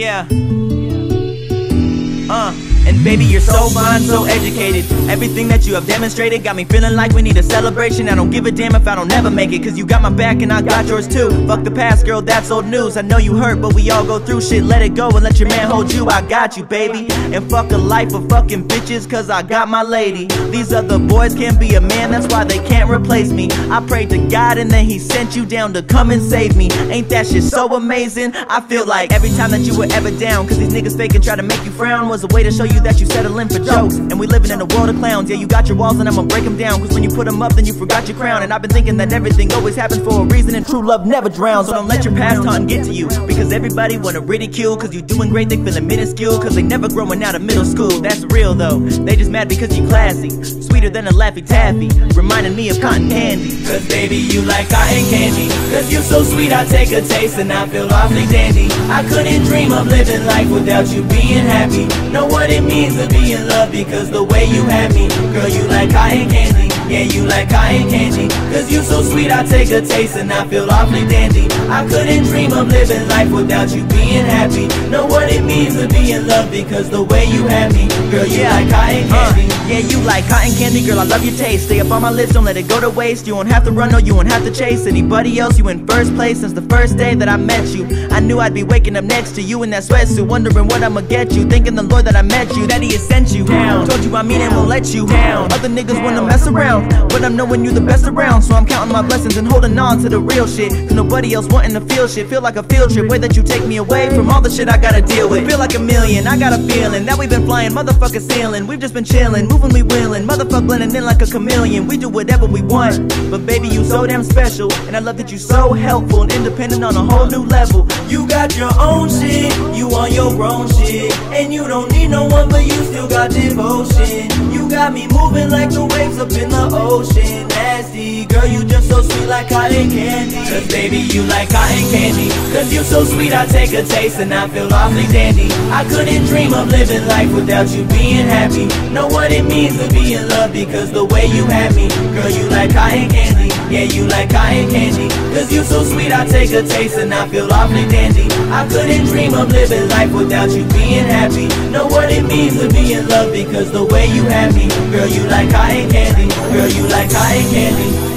Yeah. And baby, you're so fine, so educated. Everything that you have demonstrated got me feeling like we need a celebration. I don't give a damn if I don't ever make it, cause you got my back and I got yours too. Fuck the past, girl, that's old news. I know you hurt, but we all go through shit. Let it go and let your man hold you. I got you, baby. And fuck a life of fucking bitches, cause I got my lady. These other boys can't be a man, that's why they can't replace me. I prayed to God and then he sent you down to come and save me. Ain't that shit so amazing? I feel like every time that you were ever down, cause these niggas fake and try to make you frown, was a way to show you that you settle in for jokes. And we living in a world of clowns. Yeah, you got your walls and I'ma break them down, cause when you put them up then you forgot your crown. And I've been thinking that everything always happens for a reason, and true love never drowns. So don't let your past taunt get to you, because everybody wanna ridicule, cause you doing great, they feeling minuscule, cause they never growing out of middle school. That's real though, they just mad because you classy, sweeter than a Laffy Taffy, reminding me of cotton candy. Cause baby, you like cotton candy, cause you so sweet, I take a taste and I feel awfully dandy. I couldn't dream of living life without you being happy. Know what it means to be in love, because the way you have me, girl, you like cotton candy. Yeah, you like cotton candy, cause you so sweet, I take a taste and I feel awfully dandy. I couldn't dream of living life without you being happy. Know what it means to be in love, because the way you have me, girl, you like cotton candy. Yeah, you like cotton candy, girl, I love your taste. Stay up on my list, don't let it go to waste. You won't have to run, no, you won't have to chase anybody else. You in first place since the first day that I met you. I knew I'd be waking up next to you in that sweatsuit, wondering what I'ma get you, thanking the Lord that I met you, that he has sent you down. Told you I mean and won't let you down. Other niggas wanna mess around, but I'm knowing you the best around. So I'm counting my blessings and holding on to the real shit, cause nobody else wanting to feel shit. Feel like a field trip, way that you take me away from all the shit I gotta deal with. Feel like a million, I got a feeling that we've been flying motherfucker ceiling. We've just been chilling, moving, we willing, motherfucker blending in like a chameleon. We do whatever we want, but baby, you so damn special, and I love that you so helpful and independent on a whole new level. You got your own shit, you on your own shit, and you don't need no one, but you still got devotion. You got me moving like the waves up in the ocean. Nasty, girl, you just so sweet like cotton candy. Cause baby, you like cotton candy, cause you so sweet, I take a taste and I feel awfully dandy. I couldn't dream of living life without you being happy. Know what it means to be in love, because the way you have me, girl, you like cotton candy. Yeah, you like cotton candy, cause you so sweet, I take a taste and I feel awfully dandy. I couldn't dream of living life without you being happy. Know what it means to be in love, because the way you have me, girl, you like cotton candy. Girl, you like cotton candy.